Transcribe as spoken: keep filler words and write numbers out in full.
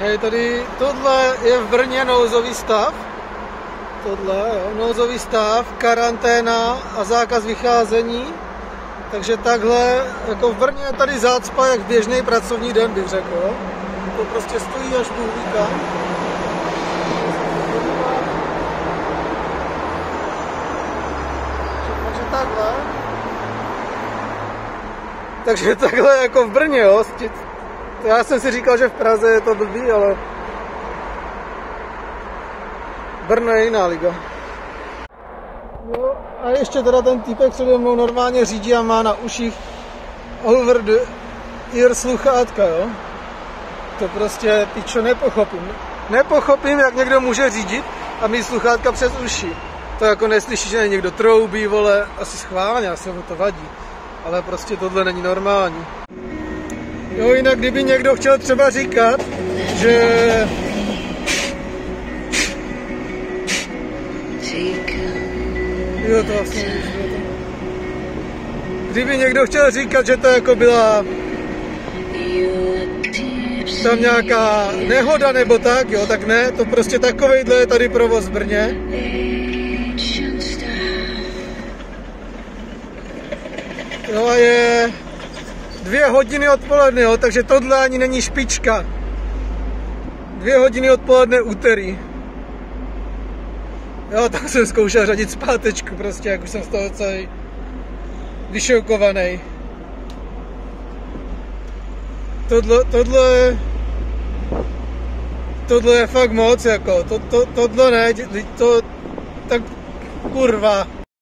Hej, tady, tohle je v Brně nouzový stav. Tohle, jo, nouzový stav, karanténa a zákaz vycházení. Takže takhle, jako v Brně je tady zácpa jak běžný pracovní den, bych řekl. Jo. To prostě stojí až půl víka. Takže takhle. Takže takhle jako v Brně, jo. Já jsem si říkal, že v Praze je to blbý, ale Brno je jiná liga. Jo, a ještě teda ten týpek přede mnou normálně řídí a má na uších over the ear sluchátka, jo. To prostě, pičo, nepochopím. Nepochopím, jak někdo může řídit a mít sluchátka přes uši. To jako neslyší, že někdo troubí, vole, asi schválně, asi mu to vadí. Ale prostě tohle není normální. Jo, jinak kdyby někdo chtěl třeba říkat, že jo, to vlastně víš, to. Kdyby někdo chtěl říkat, že to jako byla tam nějaká nehoda nebo tak, jo, tak ne, to prostě takovejhle je tady provoz v Brně. Jo, a je dvě hodiny odpoledne, jo, takže tohle ani není špička. Dvě hodiny odpoledne úterý. Jo, tak jsem zkoušel řadit zpátečku, prostě, jak už jsem z toho celý vyšokovaný. Tohle, tohle, tohle je fakt moc, jako, to, to, tohle ne, to, tak kurva.